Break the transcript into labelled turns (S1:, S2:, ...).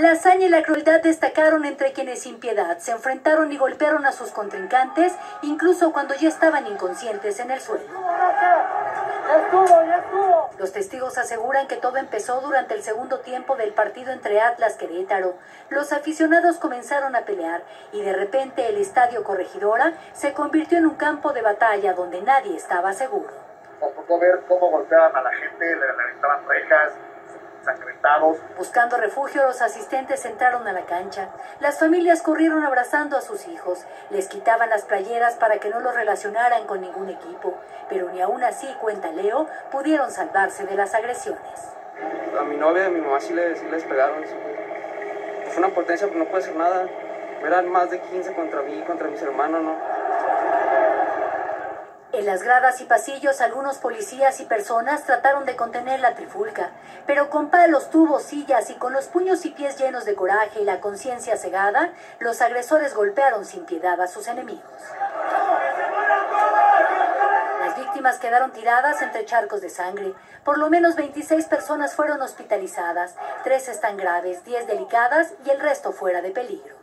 S1: La hazaña y la crueldad destacaron entre quienes sin piedad se enfrentaron y golpearon a sus contrincantes, incluso cuando ya estaban inconscientes en el suelo. Los testigos aseguran que todo empezó durante el segundo tiempo del partido entre Atlas Querétaro. Los aficionados comenzaron a pelear y de repente el Estadio Corregidora se convirtió en un campo de batalla donde nadie estaba seguro.
S2: Nos tocó ver cómo golpeaban a la gente, le aventaban rejas, ensangrentados.
S1: Buscando refugio, los asistentes entraron a la cancha. Las familias corrieron abrazando a sus hijos. Les quitaban las playeras para que no los relacionaran con ningún equipo. Pero ni aún así, cuenta Leo, pudieron salvarse de las agresiones.
S3: A mi novia y a mi mamá sí les pegaron. Sí. Fue una potencia, pero no puede hacer nada. Eran más de 15 contra mí, contra mis hermanos, ¿no?
S1: En las gradas y pasillos, algunos policías y personas trataron de contener la trifulca, pero con palos, tubos, sillas y con los puños y pies llenos de coraje y la conciencia cegada, los agresores golpearon sin piedad a sus enemigos. Las víctimas quedaron tiradas entre charcos de sangre. Por lo menos 26 personas fueron hospitalizadas, 3 están graves, 10 delicadas y el resto fuera de peligro.